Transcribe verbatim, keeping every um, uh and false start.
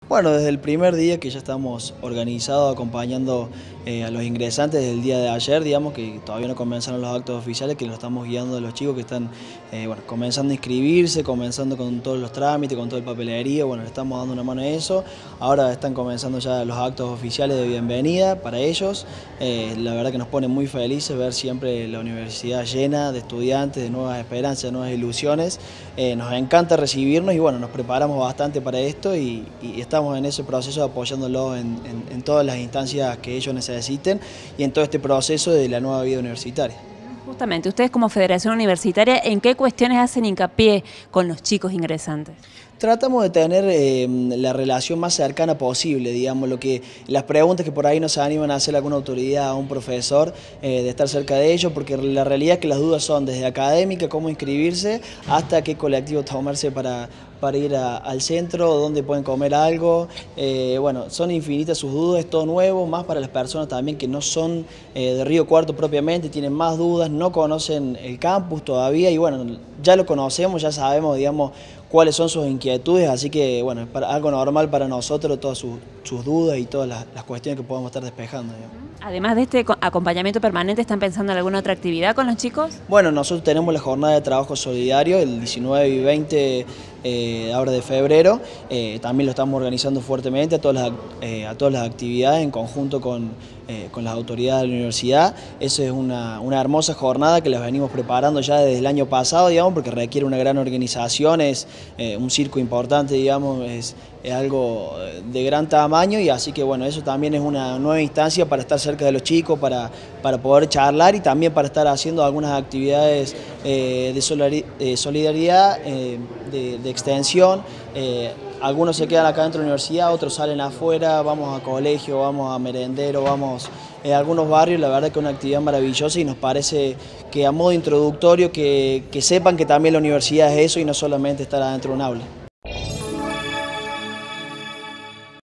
Bueno, desde el primer día que ya estamos organizados acompañando eh, a los ingresantes desde el día de ayer, digamos que todavía no comenzaron los actos oficiales, que los estamos guiando a los chicos que están eh, bueno, comenzando a inscribirse, comenzando con todos los trámites, con todo el papelería, bueno, le estamos dando una mano a eso. Ahora están comenzando ya los actos oficiales de bienvenida para ellos. Eh, la verdad que nos pone muy felices ver siempre la universidad llena de estudiantes, de nuevas esperanzas, de nuevas ilusiones. Eh, nos encanta recibirnos y bueno, nos preparamos bastante para esto y, y estamos en ese proceso apoyándolos en, en, en todas las instancias que ellos necesiten y en todo este proceso de la nueva vida universitaria. Justamente, ustedes como Federación Universitaria, ¿en qué cuestiones hacen hincapié con los chicos ingresantes? Tratamos de tener eh, la relación más cercana posible, digamos, lo que, las preguntas que por ahí nos animan a hacer alguna autoridad, a un profesor, eh, de estar cerca de ellos, porque la realidad es que las dudas son desde académica, cómo inscribirse, hasta qué colectivo tomarse para, para ir a, al centro, dónde pueden comer algo. Eh, bueno, son infinitas sus dudas, es todo nuevo, más para las personas también que no son eh, de Río Cuarto propiamente, tienen más dudas, no conocen el campus todavía y bueno, ya lo conocemos, ya sabemos, digamos, cuáles son sus inquietudes, así que bueno, es para, algo normal para nosotros, todas sus, sus dudas y todas las, las cuestiones que podemos estar despejando. Digamos. Además de este acompañamiento permanente, ¿están pensando en alguna otra actividad con los chicos? Bueno, nosotros tenemos la jornada de trabajo solidario el diecinueve y veinte eh, ahora de febrero, eh, también lo estamos organizando fuertemente a todas las, eh, a todas las actividades en conjunto con, eh, con las autoridades de la universidad. Eso es una, una hermosa jornada que las venimos preparando ya desde el año pasado, digamos, porque requiere una gran organización, es eh, un circo importante, digamos, es, es algo de gran tamaño y así que bueno, eso también es una nueva instancia para estar cerca de los chicos, para, para poder charlar y también para estar haciendo algunas actividades eh, de solidaridad, eh, de, de extensión. Eh, algunos se quedan acá dentro de la universidad, otros salen afuera, vamos a colegio, vamos a merendero, vamos en algunos barrios. La verdad que es una actividad maravillosa y nos parece que a modo introductorio que, que sepan que también la universidad es eso y no solamente estar adentro de un aula.